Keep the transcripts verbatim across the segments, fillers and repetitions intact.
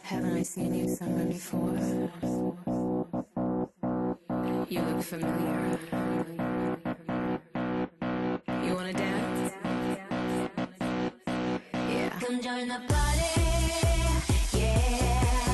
Haven't I seen you somewhere before? You look familiar. You wanna dance? Yeah. Come join the party. Yeah.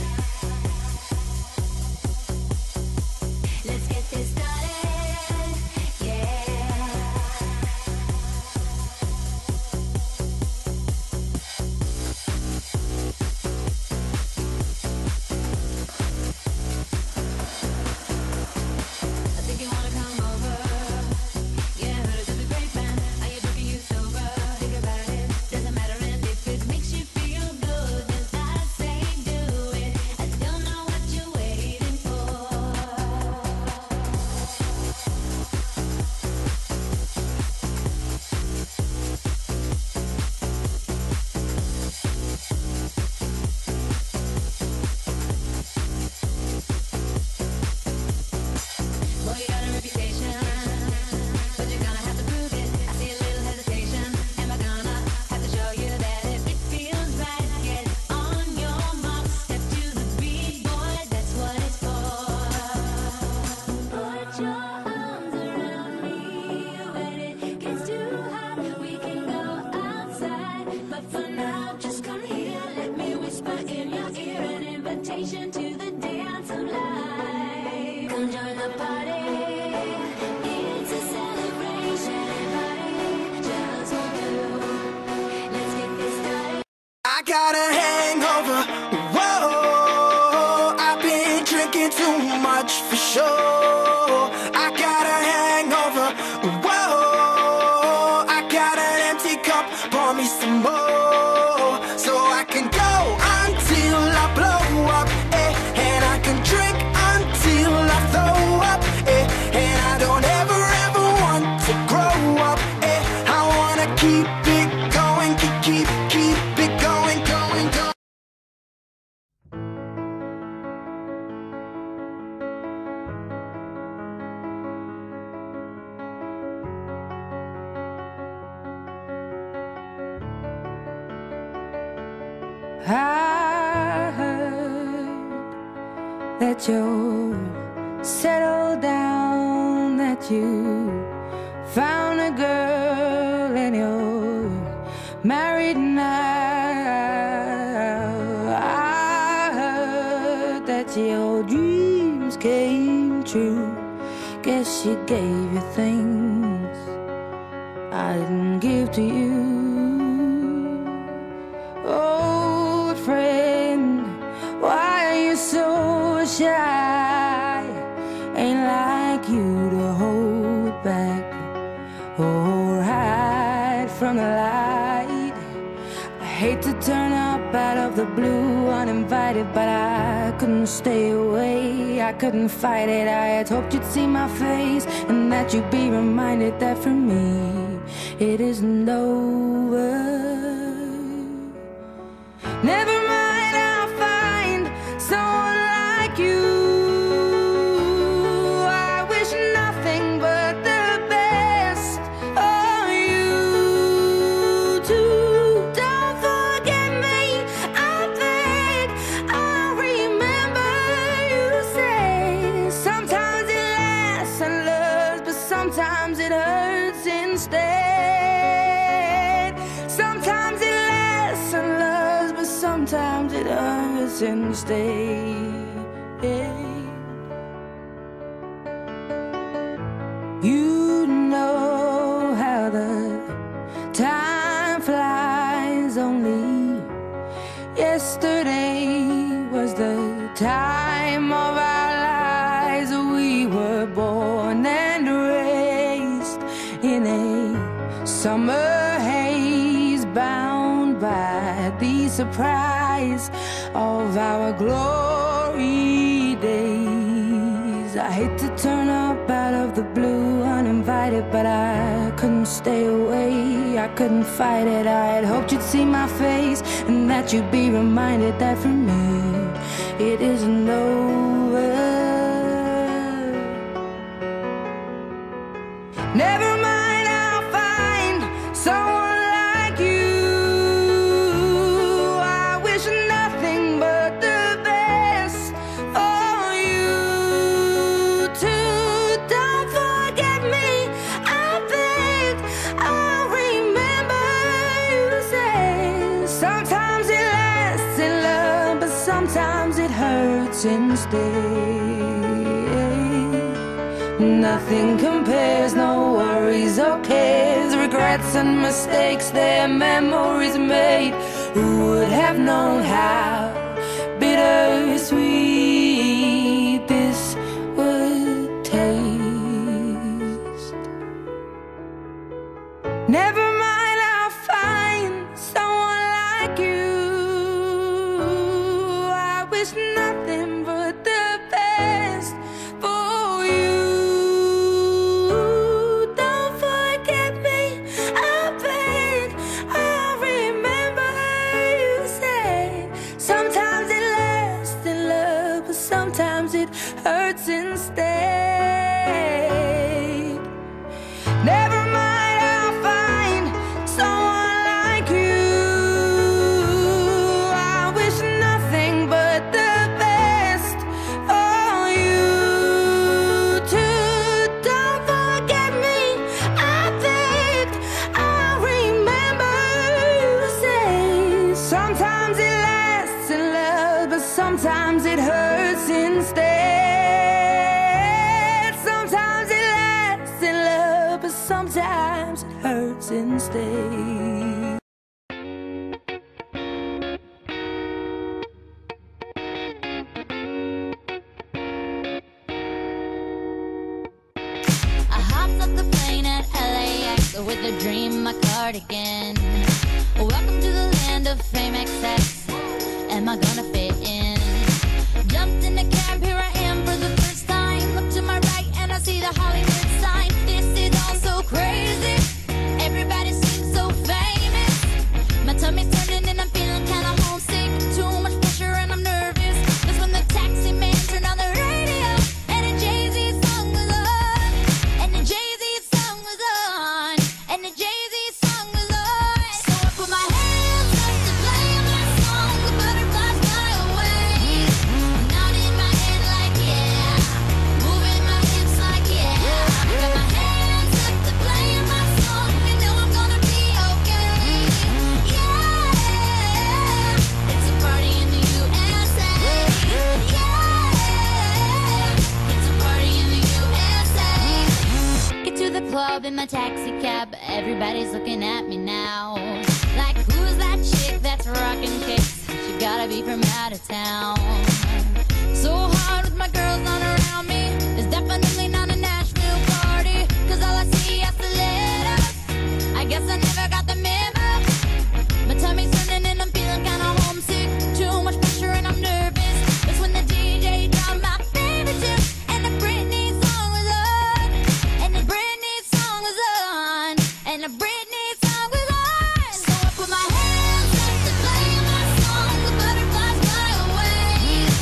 Let's get this started. Yeah. I think you wanna come over. Yeah, heard it's a great man. Are you drinking, you sober? Think about it. Doesn't matter, and if it makes you feel good, then I say do it. I don't know what you're waiting for. Boy, you got a reputation, but you're gonna have to prove it. I see a little hesitation. Am I gonna have to show you that if it feels right, get on your mark, step to the beat, boy, that's what it's for. Put your arms around me when it gets too hot. We can go outside, but for now, just come here. Let me whisper in your ear an invitation to the dance of life. Come join the party. It's a celebration party just for you. Let's get this started. I got a hangover. Whoa, I've been drinking too much for sure. I got a hangover. Whoa, I got an empty cup. Pour me some more, so I can go until I blow up. Eh, and I can drink until I throw up. Eh, and I don't ever ever want to grow up. Eh, I wanna keep it going, keep keep keep it going, going, going. I heard that you're settled down, that you found a girl and you're married now. I heard that your dreams came true. Guess she gave you things I didn't give to you. Old friend, why are you so shy? Ain't like you to hold back or hide from the light. I hate to turn up out of the blue uninvited, but I couldn't stay away. I couldn't fight it. I had hoped you'd see my face and that you'd be reminded that for me it isn't over. Never mind, I'll find someone like you. I wish nothing but the best of you too. Don't forget me, I beg. I remember you say sometimes it lasts and loves, but sometimes it hurts instead. Sometimes it lasts and loves, but sometimes it hurts instead. You know how the time flies. Only yesterday was the time of our lives. We were born and raised in a summer haze, bound by the surprise of our glory days. I hate to turn up out of the blue uninvited, but I couldn't stay away. I couldn't fight it. I had hoped you'd see my face and that you'd be reminded that for me it isn't over. Never mind, I'll find someone like you. I wish nothing but hurts instead. Nothing compares, no worries or cares, regrets and mistakes, their memories made. Who would have known how bittersweet this would taste? Never mind, I'll find someone like you. I wish nothing but the best for you. Don't forget me, I beg. I remember you said sometimes it lasts in love, but sometimes it hurts instead. Never mind, I'll find someone like you. I wish nothing but the best for you too. Don't forget me, I begged. I remember you say sometimes it lasts in love, but sometimes it hurts instead. Sometimes it lasts in love, but sometimes it hurts instead. I hopped off the plane at L A X with a dream, my cardigan. Welcome to the land of fame excess. Am I gonna fit in? Jumped in the cab, here I am for the first time. Look to my right and I see the Hollywood sign. This is all so crazy. Everybody seems so famous. My tummy's turning and I'm feeling kinda homesick. Too much pressure and I'm nervous. That's when the taxi man turned on the radio and a Jay-Z song was on. And the Jay-Z song was on. And the Jay-Z song was on. So I put my hands up to play my song. The butterflies fly away. Nodding my head like yeah. Moving my hips like yeah. Got my hands up to play my song. You know I'm gonna be okay. Yeah. It's a party in the U S A. Yeah. It's a party in the U S A. Get to the club in my taxi cab. Everybody's looking at me now. Like, who's that chick that's rocking kicks? She gotta be from out of town. So hard with my girls on around me. It's definitely not a Nashville party. Cause all I see is the letters. I guess I never got the memo. My tummy's turning and I'm feeling kinda homesick. Too much pressure and I'm nervous. That's when the D J dropped my favorite tune. And the Britney song was on. And the Britney song was on. And the Britney song was on. So I put my hands up to play my song. The butterflies fly away.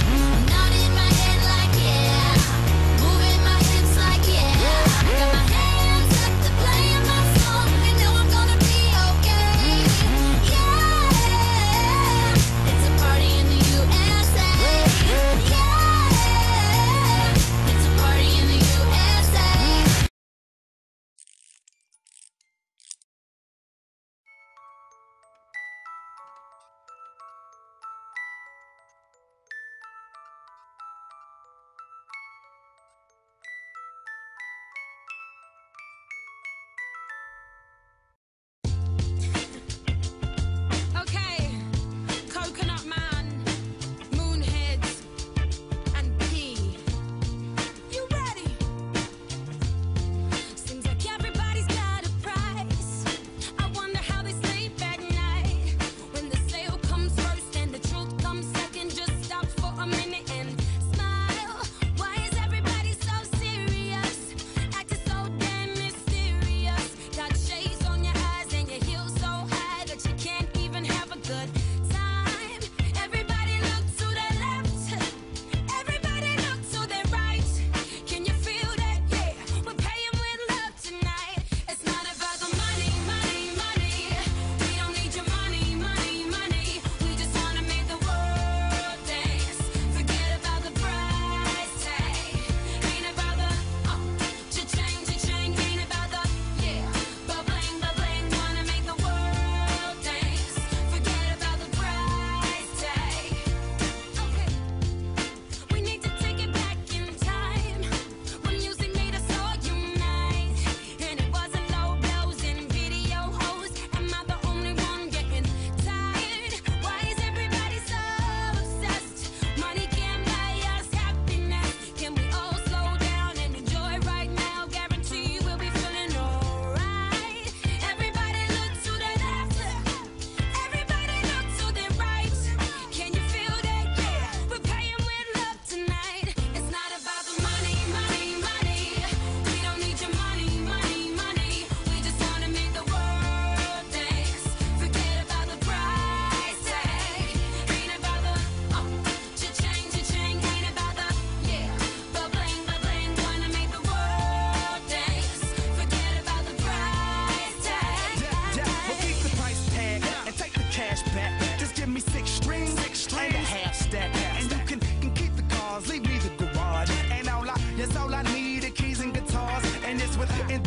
give me six strings, six strings, and a half stack. And you can, can keep the cars, leave me the garage. And all I, yes, all I need are keys and guitars. And it's within